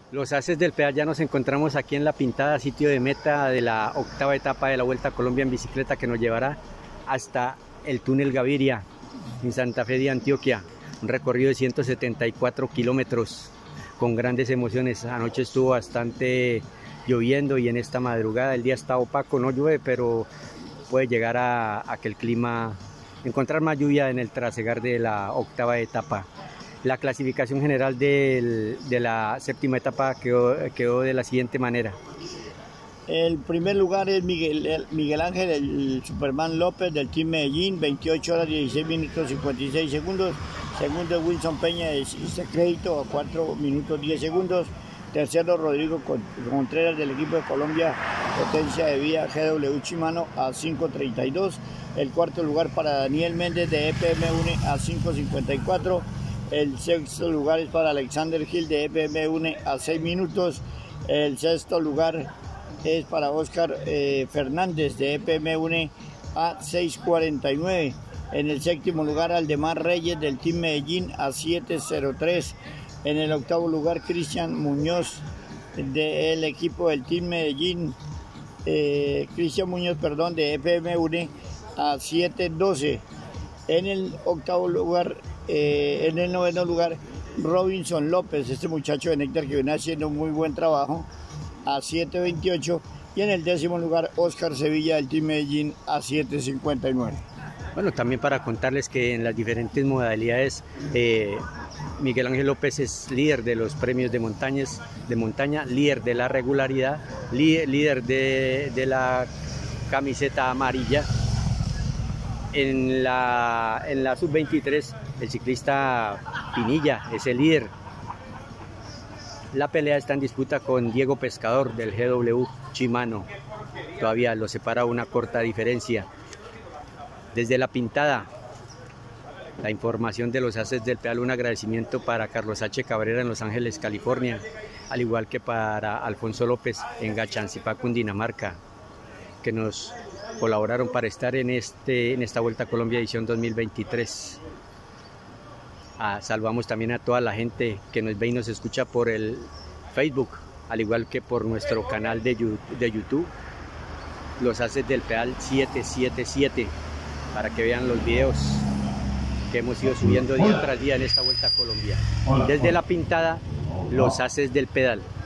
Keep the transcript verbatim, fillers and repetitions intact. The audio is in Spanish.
Los Haces del Pedal, ya nos encontramos aquí en La Pintada, sitio de meta de la octava etapa de la Vuelta a Colombia en bicicleta, que nos llevará hasta el túnel Gaviria en Santa Fe de Antioquia. Un recorrido de ciento setenta y cuatro kilómetros con grandes emociones. Anoche estuvo bastante lloviendo y en esta madrugada el día está opaco, no llueve, pero puede llegar a, a que el clima, encontrar más lluvia en el trasegar de la octava etapa. La clasificación general del, de la séptima etapa quedó, quedó de la siguiente manera. El primer lugar es Miguel, Miguel Ángel, el Superman López del Team Medellín, veintiocho horas dieciséis minutos cincuenta y seis segundos. Segundo es Wilson Peña de Cista Crédito a cuatro minutos diez segundos. Tercero Rodrigo Contreras del equipo de Colombia Potencia de Vía G W Shimano a cinco treinta y dos. El cuarto lugar para Daniel Méndez de E P M UNE a cinco cincuenta y cuatro. El sexto lugar es para Alexander Gil de E P M UNE a seis minutos. El sexto lugar es para Oscar eh, Fernández de E P M UNE a seis cuarenta y nueve. En el séptimo lugar Aldemar Reyes del Team Medellín a siete cero tres. En el octavo lugar Cristian Muñoz del equipo del Team Medellín, eh, Cristian Muñoz, perdón, de E P M UNE a siete doce. En el octavo lugar, eh, en el noveno lugar, Robinson López, este muchacho de Néctar que viene haciendo un muy buen trabajo, a siete veintiocho. Y en el décimo lugar, Oscar Sevilla del Team Medellín a siete cincuenta y nueve. Bueno, también para contarles que en las diferentes modalidades, eh, Miguel Ángel López es líder de los premios de montañas, de montaña, líder de la regularidad, líder, líder de, de la camiseta amarilla. En la, en la sub veintitrés, el ciclista Pinilla es el líder. La pelea está en disputa con Diego Pescador del G W Shimano. Todavía lo separa una corta diferencia. Desde La Pintada, la información de los Haces del Pedal, un agradecimiento para Carlos H. Cabrera en Los Ángeles, California, al igual que para Alfonso López en Gachancipá, Cundinamarca, que nos colaboraron para estar en, este, en esta Vuelta a Colombia edición dos mil veintitrés. Ah, saludamos también a toda la gente que nos ve y nos escucha por el Facebook, al igual que por nuestro canal de, de YouTube, Los Haces del Pedal siete siete siete, para que vean los videos que hemos ido subiendo día tras día en esta Vuelta a Colombia. Desde La Pintada, Los Haces del Pedal.